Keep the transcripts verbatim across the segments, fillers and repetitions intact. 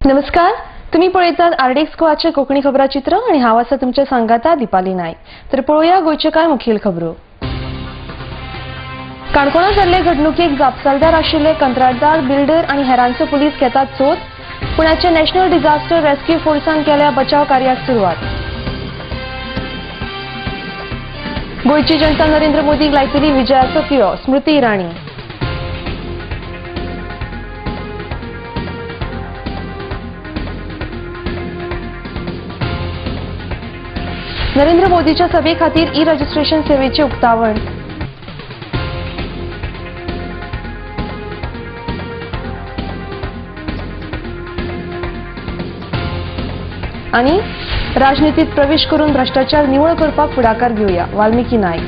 नमस्कार, तुम्ही पळयतात आरडीएक्स गोवाचे कोंकणी खबराचित्र आणि हांव आसा तुमच्या सांगाता दिपाली नायक. तर पळोवया गोंयचे कांय मुखेल खबरो. काणकोणा जाल्ले घडणुकेक जापसालदार आशिल्ले कंत्राटदार, बिल्डर आनी हेरांचो पुलीस घेतात सोद. पुण्याचे नॅशनल डिझास्टर रेस्क्यू फोर्सान केल्या बचाव कार्याक सुरवात. गोंयची जनता नरेंद्र मोदीक लायतली विजयाचो तिळो, स्मृती इराणी. नरेंद्र मोदीच्या सभे खातीर ई रजिस्ट्रेशन सेवेचे उक्तावण. आणि राजनितीत प्रवेश करून भ्रष्टाचार निवळ करपाक फुडाकार घेवया, वाल्मिकी नायक.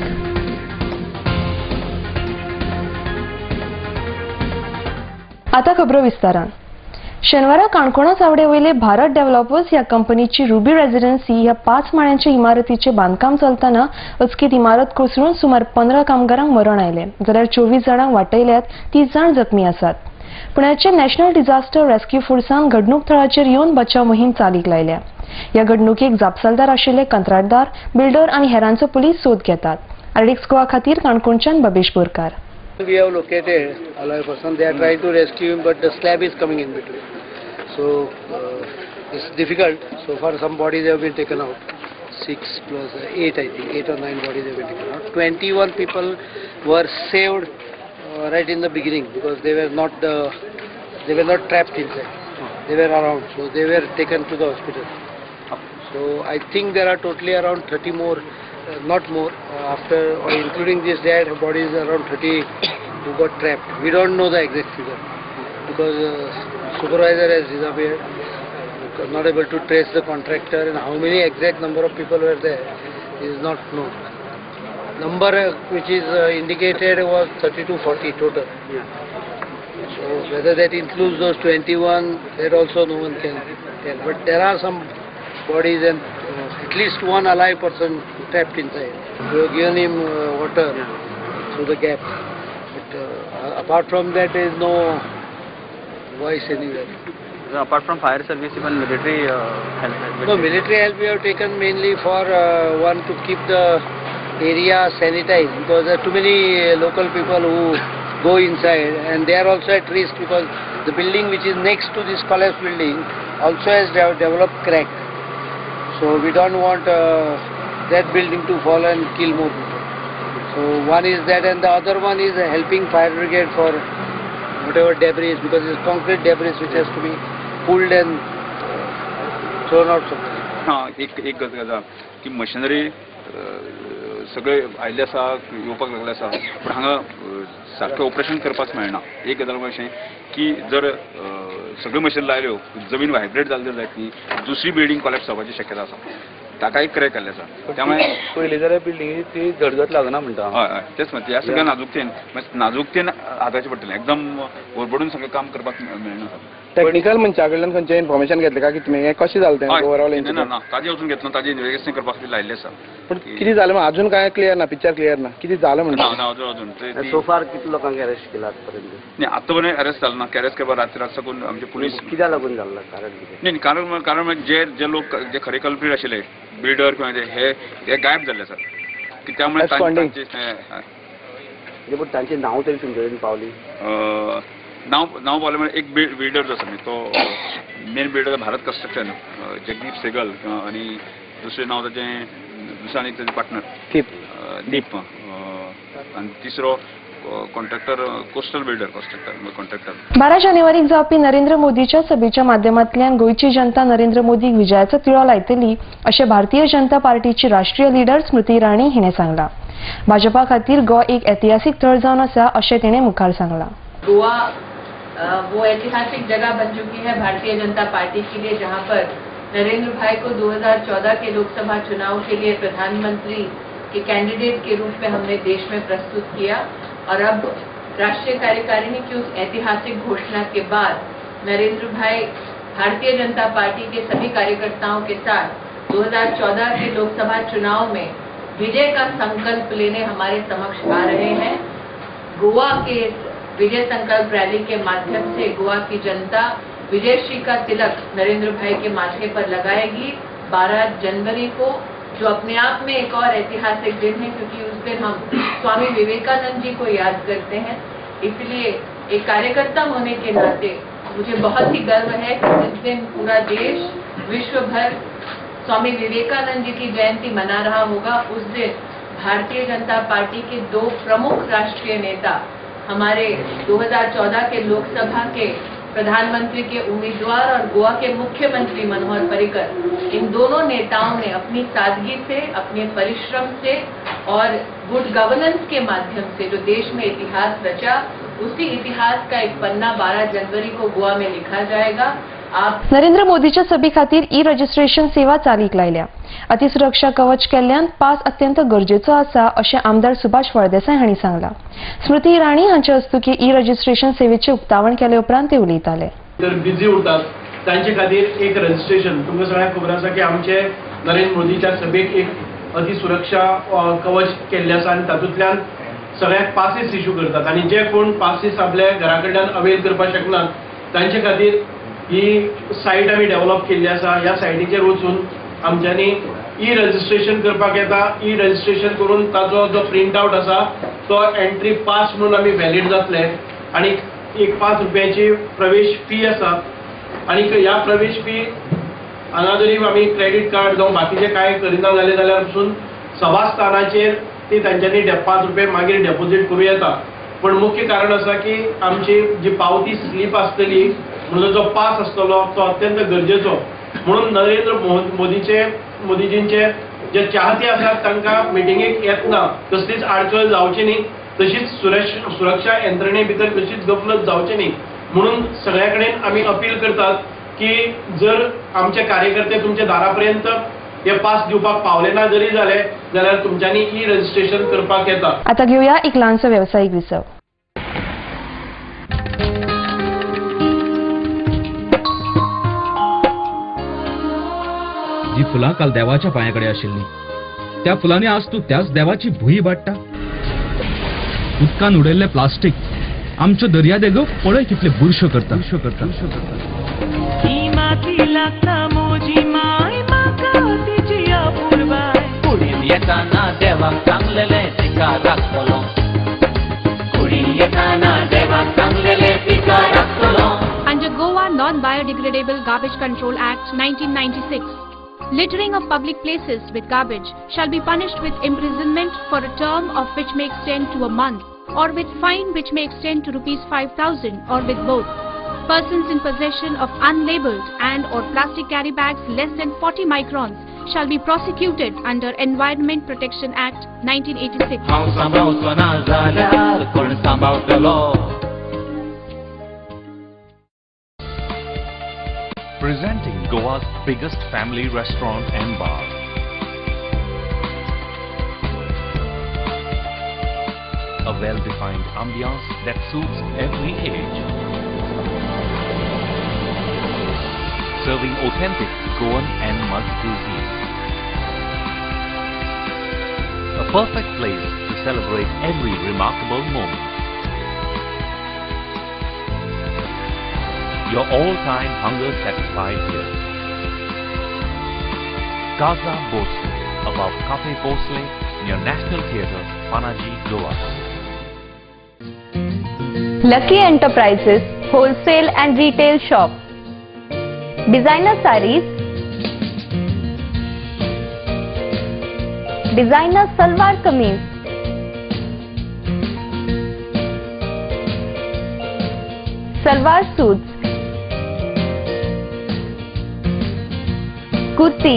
आता खबरो विस्तारान. शेनवारा काणकोणा चावडे वयले भारत डेव्हलपर्स ह्या कंपनीची रुबी रेसिडेन्सी ह्या पाच माळ्यांच्या इमारतीचे बांदकाम चलताना अचकीत इमारत कोसळून सुमार पंदरा कामगारांक मरण आयले, जाल्यार चोवीस जाणांक वाटयल्यात, तीस जाण जखमी आसात. पुण्याचे नॅशनल डिझास्टर रेस्क्यू फोर्सान घडणूक थळाचेर येवन बचाव मोहीम चालीक लायल्या. ह्या घडणुकेक जापसालदार आशिल्ले कंत्राटदार, बिल्डर आनी हेरांचो पुलीस सोद घेतात. आरडीएक्स गोवा खातीर काणकोणच्यान Babesh Borkar. We have located a live person. They are trying to rescue him, but the slab is coming in between. So uh, it's difficult. So far, some bodies have been taken out. Six plus eight, I think, eight or nine bodies have been taken out. Twenty-one people were saved uh, right in the beginning because they were not uh, they were not trapped inside. They were around, so they were taken to the hospital. So I think there are totally around thirty more. Uh, not more, uh, after or including this dead bodies, around thirty who got trapped. We don't know the exact figure because uh, supervisor has disappeared, uh, not able to trace the contractor, and how many exact number of people were there is not known. Number uh, which is uh, indicated was thirty to forty total. Yeah. So whether that includes those twenty-one, that also no one can tell. But there are some bodies and uh, at least one alive person trapped inside. We have given him uh, water yeah. through the gap. But uh, apart from that, there is no voice anywhere. So apart from fire service, even military uh, help? No, military help we have taken mainly for uh, one to keep the area sanitized because there are too many uh, local people who go inside and they are also at risk because the building which is next to this collapse building also has de developed crack. So we don't want uh, that building to fall and kill more people. So one is that, and the other one is helping fire brigade for whatever debris, because it's concrete debris which has to be pulled and uh, thrown out somewhere. हाँ, एक एक गजाल की machinery सगळे आयले आसा, येवपाक लागले आसा, पण हांगा सारकें ऑपरेशन करपाक मेळना. एक गजाल अशें की जर सगळ्यो मशीन लायल्यो, जमीन व्हायब्रेट जाली जायत, दुसरी बिल्डिंग कॉलॅप्स जावपाची शक्यता आसा. ताका एक क्रॅक आले आसा, त्यामुळे पयली जाल्यार बिल्डिंग ती झडगत लागना म्हणटा. हय हय तेच म्हणटा, ह्या सगळ्या नाजूकतेन नाजूकतेन हाताचें पडटलें, एकदम ओरबडून सगळें काम करपाक मेळना. टेक्निकल मनशा कडल्यान खंयचे इन्फॉर्मेशन घेतलें का की तुमी हें कशें जालें तें ओवरऑल? ना ना, ताजें अजून घेतलं, ताजें इन्व्हेस्टिगेशन करपा खातीर लायिल्लें आसा. पण कितें जालें अजून काय क्लियर ना, पिक्चर क्लियर ना, कितें जालें म्हणटा? ना अजून अजून सो फार कितले लोकांक अरेस्ट केला आतापर्यंत? नाही, आता पण अरेस्ट झालं ना, अरेस्ट करपा रात्री रात साकून आमचे पुलीस. कित्याक लागून जाल्ला कारण? नाही कारण कारण जे जे लोक जे खरे कल्प्रीट आशिल्ले, बिल्डर किंवा हे हे गायब झाले सर, की त्यामुळे तांचे नांव तरी तुमचे कडेन पावली? नाव नाव पावलें म्हणजे एक बिल्डर जो आसा तो main builder Bharat construction, Jagdeep Sehgal, आणि दुसरे नाव ताचें दुसरे आनी ताचे पार्टनर दीप दीप आणि तिसरो contractor coastal builder contractor contractor बारा जानेवारीक जावपी नरेंद्र मोदीच्या सभेच्या माध्यमांतल्यान गोंयची जनता नरेंद्र मोदीक विजयाचो तिळो लायतली, अशें भारतीय जनता पार्टीची राष्ट्रीय लीडर स्मृती इराणी हिणें सांगलां. भाजपा खातीर गोवा एक ऐतिहासीक थळ जावन आसा अशें तिणें मुखार सांगलां. गोवा वो ऐतिहासिक जगह बन चुकी है भारतीय जनता पार्टी के लिए, जहां पर नरेंद्र भाई को दो हज़ार चौदह के लोकसभा चुनाव के लिए प्रधानमंत्री के कैंडिडेट के रूप में हमने देश में प्रस्तुत किया, और अब राष्ट्रीय कार्यकारिणी की उस ऐतिहासिक घोषणा के बाद नरेंद्र भाई भारतीय जनता पार्टी के सभी कार्यकर्ताओं के साथ दो हज़ार चौदह के लोकसभा चुनाव में विजय का संकल्प लेने हमारे समक्ष आ रहे हैं। गोवा के विजय संकल्प रैली के माध्यम से गोवा की जनता विजयश्री का तिलक नरेंद्र भाई के माथे पर लगाएगी बारह जनवरी को, जो अपने आप में एक और ऐतिहासिक दिन है क्योंकि उस दिन हम स्वामी विवेकानंद जी को याद करते हैं। इसलिए एक कार्यकर्ता होने के नाते मुझे बहुत ही गर्व है कि इस दिन पूरा देश विश्व भर स्वामी विवेकानंद जी की जयंती मना रहा होगा। उस दिन भारतीय जनता पार्टी के दो प्रमुख राष्ट्रीय नेता, हमारे दो हज़ार चौदह के लोकसभा के प्रधानमंत्री के उम्मीदवार और गोवा के मुख्यमंत्री मनोहर पर्रिकर, इन दोनों नेताओं ने अपनी सादगी से, अपने परिश्रम से और गुड गवर्नेंस के माध्यम से जो देश में इतिहास रचा, उसी इतिहास का एक पन्ना बारह जनवरी को गोवा में लिखा जाएगा। आप नरेंद्र मोदीच्या सभे खातीर ई रजिस्ट्रेशन सेवा चालीक लायल्या। अतिसुरक्षा कवच केल्ल्यान पास अत्यंत गरजेचो आसा अशें आमदार सुभाष फळदेसाय हांणी सांगलां। स्मृती इराणी हांचे हस्तुकी ई रजिस्ट्रेशन सेवेचे उक्तावण केले उपरांत ते उलयताले। तर बिझी उरतात तांचे खातीर एक रजिस्ट्रेशन, तुमकां सगळ्यांक खबर आसा की आमचे नरेंद्र मोदीच्या सभेक एक अतिसुरक्षा कवच केल्लें आसा आनी तातूंतल्यान सगळ्यांक पासीस इश्यू करतात आनी जे कोण पासीस आपल्या घरा कडल्यान अवेल करपाक शकनात तांचे खातीर ही सायट आमी डेव्हलप केल्ली आसा। ह्या सायटीचेर वचून आमच्यांनी ई रजिस्ट्रेशन करपाक येता। ई रजिस्ट्रेशन करून ताचो जो प्रिंट आउट आसा तो एंट्री पास म्हणून आमी वॅलिड जातले आनी एक पांच रुपयाची प्रवेश फी आसा आनी ह्या प्रवेश फी हांगा जरी आमी क्रेडीट कार्ड जावं बाकीचे कांय करिना जालें जाल्यार पसून सभास्थानाचेर ती तांच्यांनी पांच रुपया मागीर डेपॉझिट करूं येता। पण मुख्य कारण आसा की आमची जी पावती स्लीप आसतली म्हणून जो पास आसतलो तो अत्यंत गरजेचो। म्हणून नरेंद्र मोदीचे मोदीजींचे जे चाहते आसात तांकां मिटिंगेक येतना कसलीच आडचण जावची न्ही, तशीच सुरक्षा यंत्रणे भितर कशीच गफलत जावची न्ही म्हणून सगळ्या कडेन आमी अपील करतात की जर आमचे कार्यकर्ते तुमच्या दारापर्यंत हे पास दिवपाक पावले ना जरी जाले जाल्यार तुमच्यांनी ई रजिस्ट्रेशन करपाक येता। आता घेऊया एक ल्हानसो व्यावसायिक विसव। जी फुलां काल देवाच्या पांयाकडे आशिल्ली त्या फुलांनी आज तू त्याच देवाची भुई वाडटा। उदकान उडयल्ले प्लास्टीक आमच्यो दर्या देगो पळय कितले बुरश्यो करता। Under Goa Non-Biodegradable Garbage Control Act nineteen ninety-six, littering of public places with garbage shall be punished with imprisonment for a term of which may extend to a month, or with fine which may extend to rupees five thousand, or with both. Persons in possession of unlabeled and or plastic carry bags less than forty microns shall be prosecuted under Environment Protection Act nineteen eighty-six. Presenting Goa's biggest family restaurant and bar. A well-defined ambiance that suits every age. Serving authentic Goan and mud cuisine. A perfect place to celebrate every remarkable moment. Your all-time hunger satisfied here. Casa Bosle, above Cafe Bosle, near National Theatre, Panaji, Goa. Lucky Enterprises Wholesale and Retail Shop. Designer sarees, designer salwar kameez, salwar suits, kurti,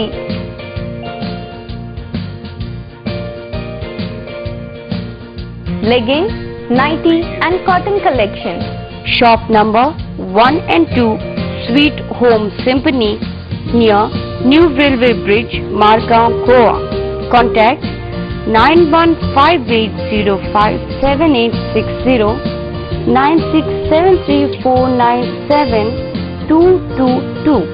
leggings, nighty and cotton collection. Shop number one and two, Sweet Home Symphony, near New Railway Bridge, Margao, Goa. Contact nine one five eight zero five seven eight six zero, nine six seven three four nine seven two two two.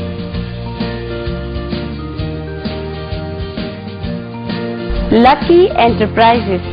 Lucky Enterprises.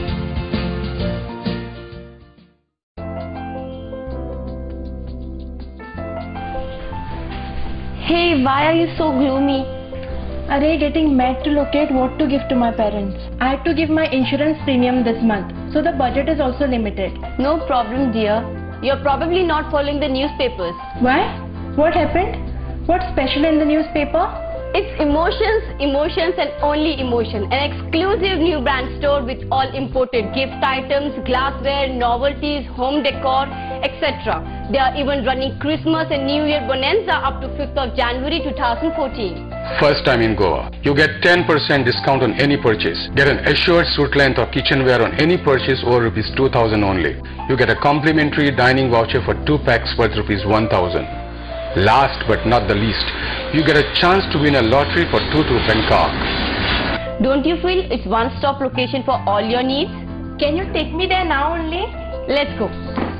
Hey, why are you so gloomy? Array, getting mad to locate what to give to my parents. I had to give my insurance premium this month, so the budget is also limited. No problem, dear. You're probably not following the newspapers. Why? What happened? What's special in the newspaper? It's emotions, emotions and only emotion. An exclusive new brand store with all imported gift items, glassware, novelties, home decor, et cetera. They are even running Christmas and New Year bonanza up to fifth of January two thousand fourteen. First time in Goa. You get ten percent discount on any purchase. Get an assured suit length or kitchenware on any purchase over rupees two thousand only. You get a complimentary dining voucher for two packs worth rupees one thousand. Last but not the least, you get a chance to win a lottery for two to Bangkok. Don't you feel it's one-stop location for all your needs? Can you take me there now only? Let's go.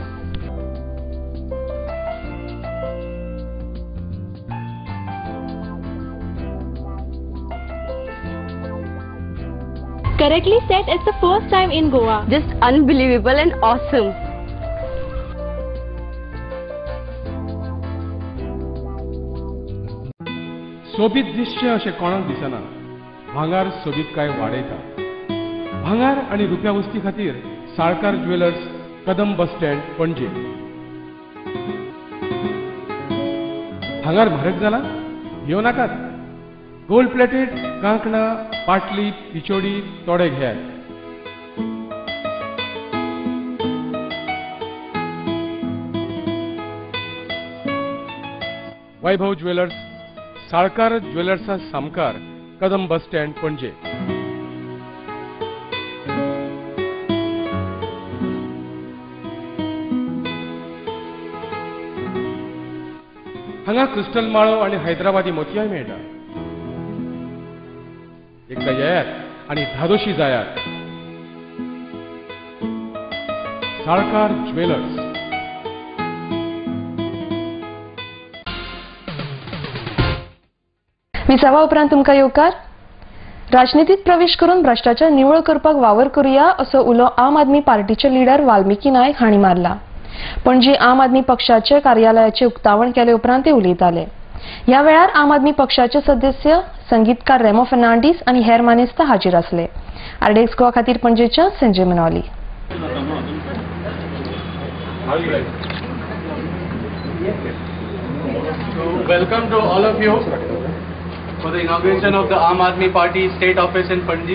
Correctly said, it's the first time in Goa. Just unbelievable and awesome. सोबीत दिसचें अशें कोणाक दिसना. भांगार सोबीत काय वाडयता. भांगार आनी रुप्या वस्ती खातीर Salkar jewellers, Kadam bus stand, पणजे. भांगार म्हारग जाला? घेवं नाकात. गोल्ड प्लेटेड कांकणां, पाटली, पिचोडी तोडे घेयात. वैभव ज्वेलर्स, साळकार ज्वेलर्सा सामकार, कदम बस स्टँड, पणजे. हांगा क्रिस्टल माळो आनी हैदराबादी मोतयाय मेळटा. एकदा येयात आनी धादोशी जायात. साळकार ज्वेलर्स. विसावा उपरांत तुमकां येवकार. राजनितीत प्रवेश करून भ्रष्टाचार निवळ करपाक वावर करुया असो उलो आम आदमी पार्टीचे लिडर वाल्मिकी नायक हांणी मारला. पणजी आम आदमी पक्षाचे कार्यालयाचे उक्तावण केले उपरांत ते उलयताले. ह्या वेळार आम आदमी पक्षाचे सदस्य, संगीतकार रेमो फर्नांडीस आनी हेर मानेस्त हाजीर आसले. आरडेक्स गोवा खातीर पणजेच्या Sanjay मनवाली. Welcome to all of you for the inauguration of the Aam Aadmi Party state office in Panji,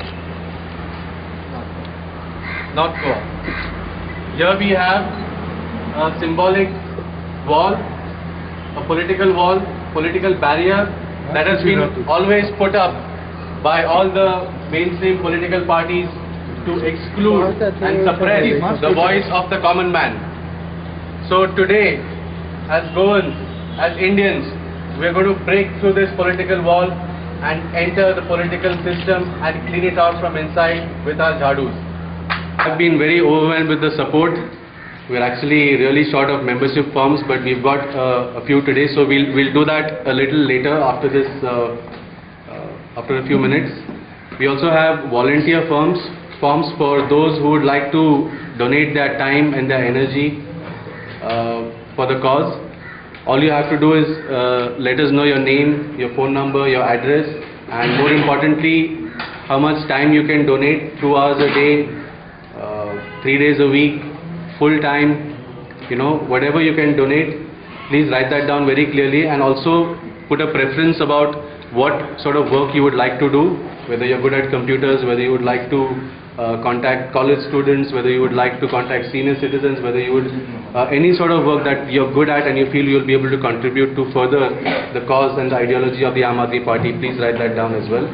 North Goa. Here we have a symbolic wall, a political wall, political barrier that has been always put up by all the mainstream political parties to exclude and suppress the voice of the common man. So today, as Goans, as Indians, we are going to break through this political wall and enter the political system and clean it out from inside with our jhadus. I've been very overwhelmed with the support. We're actually really short of membership forms, but we've got uh, a few today, so we'll we'll do that a little later after this, uh, uh, after a few minutes. We also have volunteer forms forms for those who would like to donate their time and their energy uh, for the cause. All you have to do is uh, let us know your name, your phone number, your address, and more importantly, how much time you can donate. Two hours a day, uh, three days a week, full time, you know, whatever you can donate. Please write that down very clearly, and also put a preference about what sort of work you would like to do, whether you're good at computers, whether you would like to uh, contact college students, whether you would like to contact senior citizens, whether you would uh, any sort of work that you're good at and you feel you'll be able to contribute to further the cause and the ideology of the Aam Aadmi Party. Please write that down as well.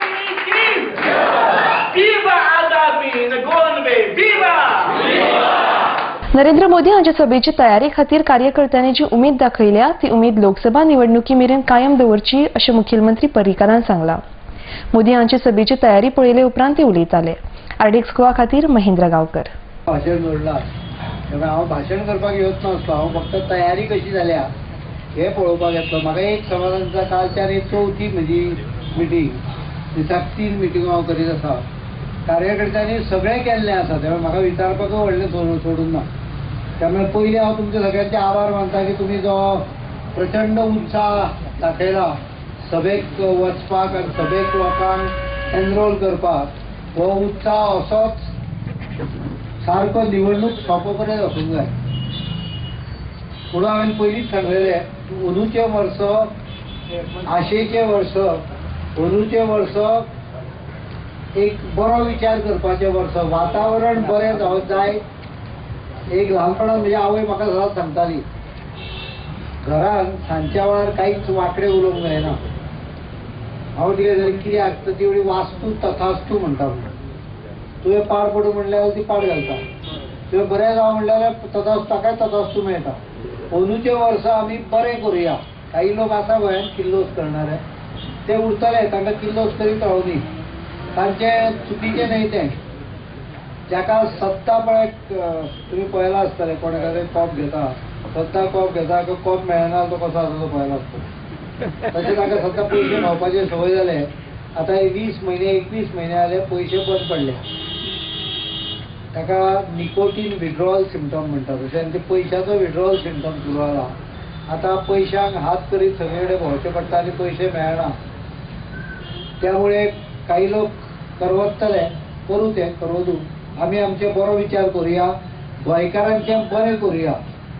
Viva Azadi in the golden way! Viva! Narendra Modi हांच्या सभेची तयारी खातीर कार्यकर्त्यांनी जी उमेद दाखयल्या ती उमेद लोकसभा निवडणुकी मेरेन कायम दवरची अशें मुखेलमंत्री पर्रीकारान सांगलां. मोदी हांचे सभेची तयारी पळयले उपरांत ते उलयताले. आरडीएक्स गोवा खातीर महेंद्र गांवकर. भाशण जोडला तेव्हा हांव भाशण करपाक येवच नासलो. हांव फक्त तयारी कशी जाल्या हे पळोवपाक येतलो. म्हाका एक समाधान आसा, कालच्यान एक चवथी म्हजी मिटींग, दिसाक तीन मिटींगो हांव करीत आसा. कार्यकर्त्यांनी सगळें केल्लें आसा, तेव्हा म्हाका विचारपाकूय व्हडलें सोडून ना. त्यामुळे पयलीं हांव तुमचे सगळ्यांचे आभार मानता की तुमी जो प्रचंड उत्साह दाखयला सभेक वचपाक आनी सभेक लोकांक एनरोल करपाक हो उत्साह असोच सारको निवडणूक सोंपो पर्यंत वचूंक जाय. म्हणून हांवें पयलींच सांगलेलें अंदूचें वर्स आशेचें वर्स अंदूचें वर्स एक बरो विचार करपाचें वर्स वातावरण बरें जावं जाय. एक ल्हानपणांत म्हजी आवय म्हाका सदांच सांगताली घरान सांजच्या वेळार कांयच वांकडें उलोवंक जायना. हांव तिका कितें आसता ती वळी वास्तू तथास्तू म्हणटा म्हणून तुवें पाड पडू म्हणल्यार ती पाड घालता तुवें बरें जावं म्हणल्यार तथास्तू ताकाय तथास्तू मेळटा. अंदूचें वर्स आमी बरें करुया. काही लोक आसा गोंयांत किल्लोस करणारे ते उरतले तांकां किल्लोस करीत रावनी तांचें चुकीचें न्हय तें. जाका सत्ता पळय तुमी पळयलां आसतलें कोणाकडे कॉप घेता सत्ता कॉप घेता तो कॉप मेळना तो कसो आसा तो पळयलो आसतलो. तशें ताका सद्दां पयशे खावपाचे संवय जाले. आतां वीस म्हयने एकवीस म्हयने जाले पयशे बंद पडले. ताका निकोटीन विड्रॉवल सिम्पटम म्हणटात तशें आनी ते पयशाचो विड्रॉवल सिम्पटम सुरू जाला. आतां पयशांक हात करीत सगळे कडेन भोंवचें पडटा आनी पयशे मेळना. त्यामुळे काही लोक करवतले करूं ते करवदू. आमी आमचे बरो विचार करुया गोंयकारांचें बरें करुया.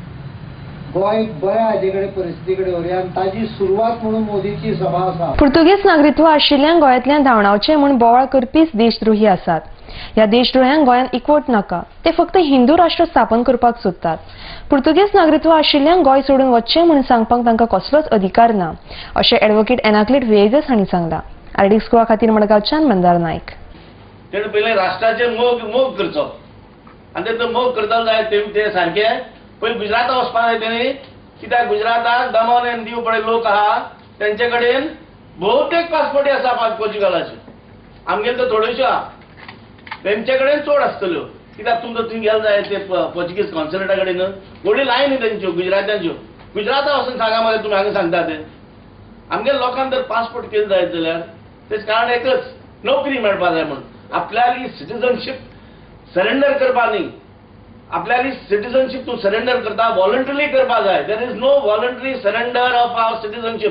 गोंय बऱ्या हाजे कडेन परिस्थिती कडेन व्हरुया आनी ताजी सुरवात म्हणून मोदीची सभा आसा. पुर्तुगेज नागरिकत्व आशिल्ल्यांक गोंयांतल्यान धांवडावचें म्हूण बोवाळ करपीच देशद्रोही आसात. ह्या देशद्रोह्यांक गोंयांत एकवट नाका. ते फक्त हिंदू राष्ट्र स्थापन करपाक सोदतात. पुर्तुगेज नागरिकत्व आशिल्ल्यांक गोंय सोडून वचचें म्हूण सांगपाक तांकां कसलोच अधिकार ना अशें एडवोकेट एनाक्लेट वेगस हांणी सांगलां. आरडीक्स गोवा खातीर मडगांवच्यान मंदार नायक. तेणें पयलें राष्ट्राचें मोग मोग करचो आनी ते मोग करता जाय ते सारकें पयलीं गुजराता वचपाक जाय तेणी. कित्याक गुजराताक दमन आनी दीव पळय लोक आहा तेंचे कडेन भोवतेक पासपोर्टी आसा पोर्चुगालाच्यो. आमगेले तर थोड्योश्यो आहा तेंचे कडेन चड आसतल्यो. कित्याक तुमकां थंय गेले जाय ते पोर्चुगीज कॉन्सुलेटा कडेन व्हडली लायनी तेंच्यो गुजरात्यांच्यो. गुजराता वचून सांगा मरे तुमी हांगा सांगता ते. आमगे लोकांक जर पासपोर्ट केले जायत जाल्यार तेच कारण एकच नोकरी मेळपा जाय म्हणून. आपल्याली सिटीजनशीप सरेंडर करपा न्ही. आपल्याली सिटीजनशीप तूं सरेंडर करता वॉलंटरी करपा जाय. There is no voluntary surrender of our citizenship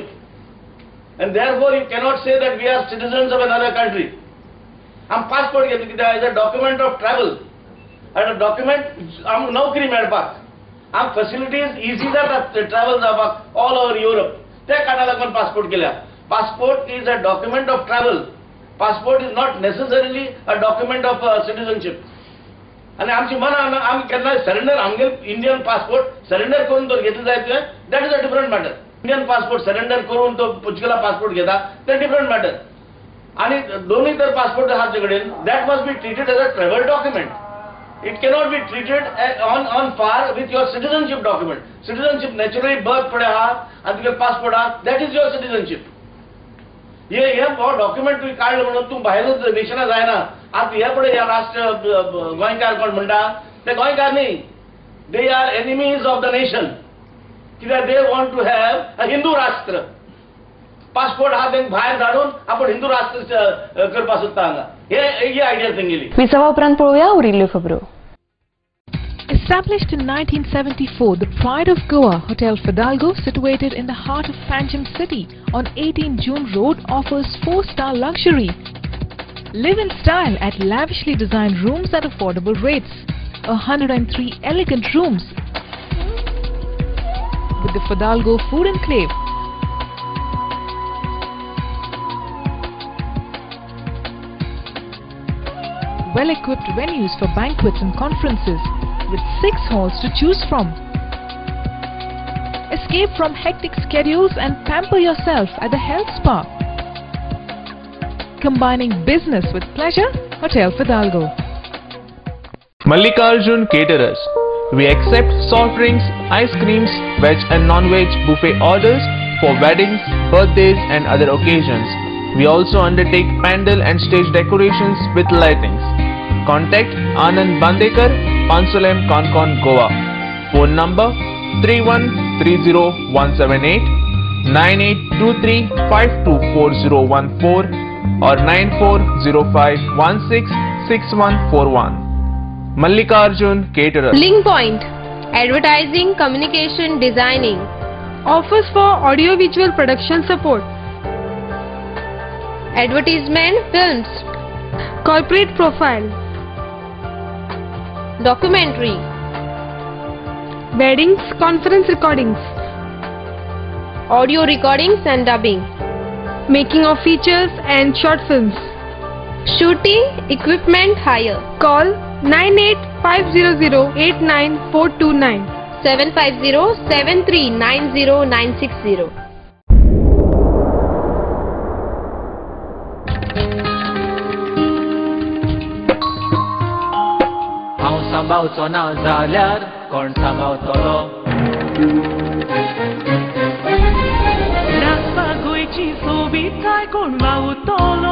and therefore you cannot say that we are citizens of another country. आम पासपोर्ट घेतलो कित्याक as a document of travel and a document आमकां नोकरी मेळपाक आम फॅसिलिटीज इजी जाता travel जावपाक all over Europe. त्या कारणाक लागून पासपोर्ट केल्या. Passport is a document of travel. Passport is not necessarily a document of citizenship. आनी आमची मनां आमी केन्ना सरेंडर आमगे इंडियन पासपोर्ट सरेंडर करून तो घेतलो जाय तुवें that is a different matter. Indian passport surrender करून तो पोर्चुगला पासपोर्ट घेता ते डिफरंट मॅटर. आनी दोनूय तर पासपोर्ट आहा तुजे कडेन that must be treated as a travel document. It cannot be treated on on par with your citizenship document. Citizenship naturally birth पड़े हा आणि तुझे पासपोर्ट हा that is your citizenship. ये ये बहुत डॉक्युमेंट तू काढलं म्हणून तू बाहेरच देशाला जायना. आता हे पडे या राष्ट्र गोंयकार कोण म्हणटा ते गोंयकार नाही. They are enemies of the nation. कित्याक they want to have a Hindu राष्ट्र. पासपोर्ट हा तेंक भायर धाडून आपण हिंदू राष्ट्र करपा सोदता हांगा. हे ही आयडिया तेंगेली. विसावा उपरांत पळोवया उरिल्ल्यो खबरो. Established in nineteen seventy-four, the Pride of Goa, Hotel Fidalgo, situated in the heart of Panjim city on eighteen June Road, offers four-star luxury. Live in style at lavishly designed rooms at affordable rates. one hundred three elegant rooms with the Fidalgo Food Enclave. Well-equipped venues for banquets and conferences, with six halls to choose from. Escape from hectic schedules and pamper yourself at the health spa. Combining business with pleasure, Hotel Fidalgo. Mallikarjun Caterers. We accept soft drinks, ice creams, veg and non-veg buffet orders for weddings, birthdays and other occasions. We also undertake pandal and stage decorations with lightings. Contact Anand Bandekar, Pansulem, Concon, Goa. Phone number three one three zero one seven eight, nine eight two three five two four zero one four or nine four zero five one six six one four one. Mallikarjun Caterers. Link Point. Advertising, communication, designing. Offers for audio-visual production support. Advertisement films. Corporate profile. Documentary. Weddings, conference recordings. Audio recordings and dubbing. Making of features and short films. Shooting equipment hire. Call nine eight five zero zero eight nine four two nine. seven five zero seven three nine zero nine six zero. हांव सांबाळचो ना जाल्यार कोण सांबाळतलो नाचपा गोंयची सोबीतकाय कोण वावुरतलो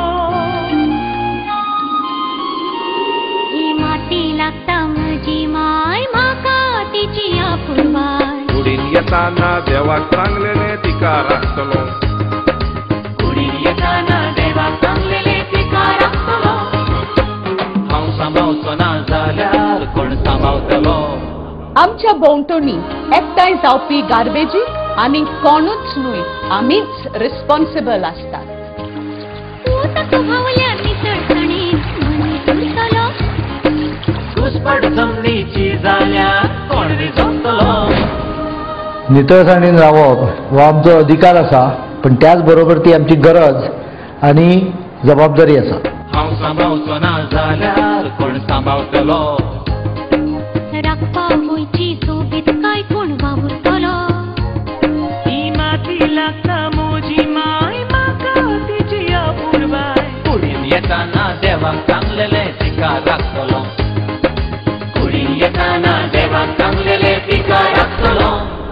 ही माती लागता म्हजी माय म्हाका तिची आपुरबाय कुडीन येताना देवाक सांगलेले तिका राखतलो कुडीन येताना देवाक सांगलेले तिका राखतलो हांव सांबाळचो ना जाल्यार कोण सांबाळतलो आमच्या भोंवतणी एकठांय जावपी गार्बेजी आनी कोणूच न्हय आमीच रिस्पॉन्सिबल आसतात घुसपट जमनीची जाल्यार कोण विजवतलो नितळसाणीन रावप हो आमचो अधिकार आसा पण त्याच बरोबर ती आमची गरज आनी जबाबदारी आसा हांव सांबाळचो ना जाल्यार कोण सांबाळतलो राखपा गोंयची सोबीतकाय कोण वावुरतलो ही माती लागता म्हजी माय म्हाका तिची आपुरबाय कुडीन येताना देवाक सांगलेले तिका राखतलो कुडीन येताना देवाक सांगलेले तिका राखतलो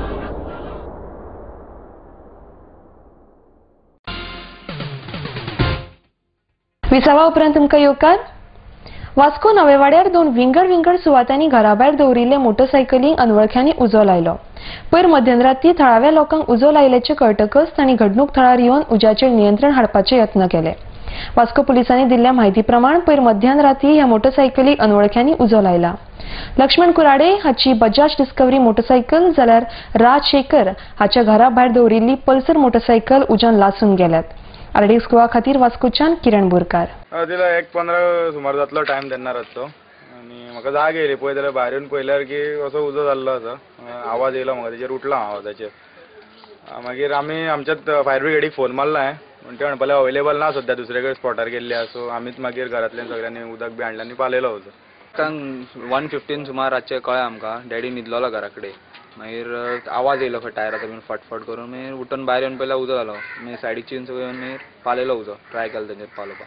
विसावा उपरांत तुमकां येवकार वास्को नवे वाड्यार दोन विंगड विंगड सुवातांनी घराभायर दवरिल्ले मोटरसायकलींक अनवळख्यांनी उजो लायलो पयर मध्यराती थळाव्या लोकांक उजो लायल्याचे कळटकच तांणी घडणूक थळार येवन उज्याचेर नियंत्रण हाडपाचे यत्न केले वास्को पुलिसांनी दिल्ल्या म्हायती प्रमाण पयर मध्यान ह्या मोटरसायकलीक अनवळख्यांनी उजो लायला लक्ष्मण कुराडे हाची बजाज डिस्कवरी मोटरसायकल जाल्यार राज शेखर हाच्या घरा भायर दवरिल्ली पल्सर मोटरसायकल उज्यान लासून गेल्यात आरडीएक्स गोवा खातीर वास्कोच्यान किरण बोरकार तिला एक पंदरा सुमार जातलो टायम तेन्ना रातचो आनी म्हाका जाग येयली पळय जाल्यार भायर येवन पळयल्यार की असो उजो जाल्लो आसा आवाज येयलो म्हाका तेचेर उठलो हांव आवाजाचेर मागीर आमी आमच्याच फायर ब्रिगेडीक फोन मारलो हांवें पूण ते म्हणपाले अवेलेबल ना सद्या दुसरे कडेन स्पॉटार गेल्ले सो आमीच मागीर घरांतल्यान सगळ्यांनी उदक बी हाडलें आनी पालयलो उजो वन फिफ्टीन सुमार रातचे कळ्ळें आमकां डॅडी न्हिदलोलो घरा कडेन मागीर आवाज येयलो खंय टायराचो बीन फटफट करून मागीर उठून भायर येवन पयल्यार उजो जालो मागीर सायडीच्यान सगळें येवन मागीर पालयलो उजो ट्राय केलो तेंचेर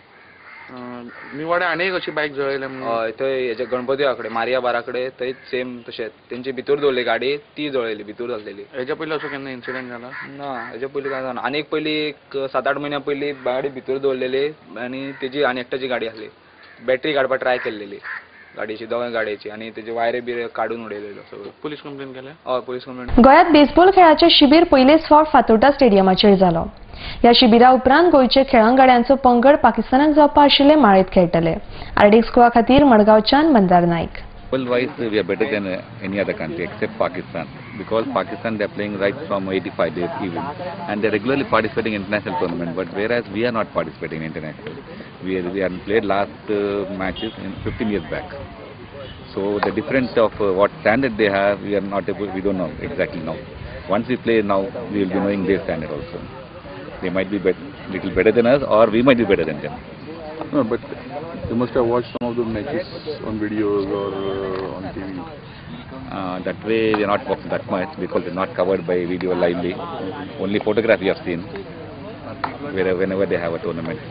पालोवपाक मी वाड्या आनी कशी बायक जळयले हय थंय हेजे गणपती कडेन मारिया बारा कडेन थंय सेम तशेंच तेंची भितर दवरली गाडी ती जळयली भितर जाल्लेली हेच्या पयलीं असो केन्ना इन्सिडेंट जाला ना हेच्या पयलीं काय जालेना आनी एक पयलीं एक सात आठ म्हयन्या पयलीं गाडी भितर दवरलेली आनी तेजी आनी एकट्याची गाडी आसली बॅटरी काडपाक ट्राय केल्लेली गाडयेची दोगांय गाडयेची आनी तेजे वायरे बिरे काडून उडयलेलो सगळो पुलीस कंप्लेन केल्या हय पुलीस कंप्लेन गोंयांत बेसबॉल खेळाचे शिबीर पयलेच फावट फातोर्डा स्टेडियमाचेर जालो ह्या शिबिरा उपरांत गोंयचे खेळांगड्यांचो पंगड पाकिस्तानाक जावपा आशिल्ले माळेंत खेळटले आरडीएक्स गोवा खातीर मडगांवच्यान मंदार नायक World-wise, we are better than uh, any other country except Pakistan, because Pakistan they are playing right from eighty-five days even, and they are regularly participating in international tournament. But whereas we are not participating in international, we are, we have played last uh, matches in fifteen years back. So the difference of uh, what standard they have, we are not able, we don't know exactly now. Once we play now, we will be knowing their standard also. They might be bet little better than us, or we might be better than them. No, but you must have watched some of the matches on videos or uh, on T V. Uh, that way we are not watching that much because it's not covered by video lively. Only photograph we have seen wherever, whenever they have a tournament.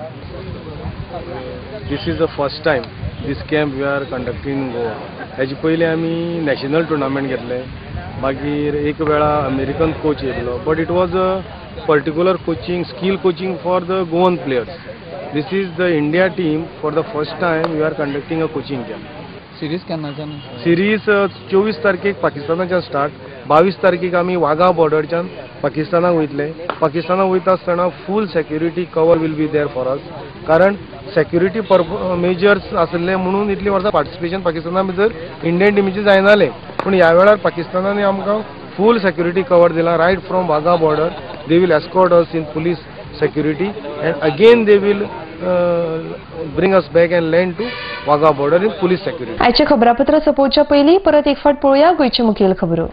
This is the first time this camp we are conducting in Goa. हेजे पयलीं आमी national tournament घेतले मागीर एक वेळा American coach येयलो but it was a particular coaching skill coaching for the Goan players This is the India team. For the first time, we are conducting a coaching camp. Series केन्ना Series चोवीस तारखेक पाकिस्तानाच्यान start बावीस तारखेक आमी वाघा बॉर्डरच्यान पाकिस्तानाक वयतले पाकिस्तानाक वयता आसतना full security cover will be there for us कारण सेक्युरिटी मेजर्स आसले म्हणून इतली वर्सां पार्टिसिपेशन पाकिस्ताना भितर इंडियन टिमीचे जायनाले पूण ह्या वेळार पाकिस्तानान आमकां full security cover dila right from Wagah border. They will escort us in police security, and again they will uh, bring us back and land to Wagah border in police security. आयचे खबरापत्र सोंपोवच्या पयलीं परत एक फावट पळोवया गोंयचे मुखेल खबरो.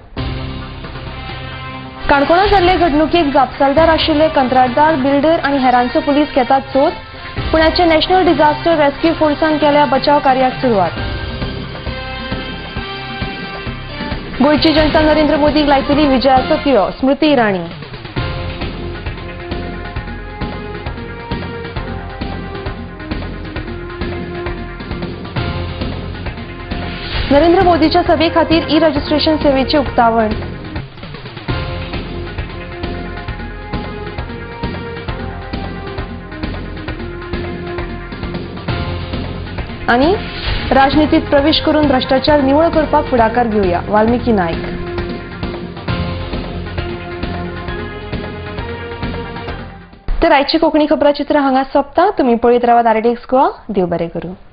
काणकोणा जाल्ले घडणुकेक जापसालदार आशिल्ले कंत्राटदार, बिल्डर आनी हेरांचो पुलीस घेतात सोद. पुण्याचे नॅशनल डिझास्टर रेस्क्यू फोर्सान केल्या बचाव कार्याक सुरवात. गोंयची जनता नरेंद्र मोदीक लायतली विजयाचो किळो, स्मृती इराणी. नरेंद्र मोदीच्या सभे खातीर ई रजिस्ट्रेशन सेवेचे उक्तावण. आणि राजनीतीत प्रवेश करून भ्रष्टाचार निवळ करपाक फुडाकार घेवया, वाल्मिकी नायक. तर आयची कोंकणी खबराचित्र हांगा सोंपता. तुमी पळयत रावात आर टी एक्स गोवा. देव बरें करूं.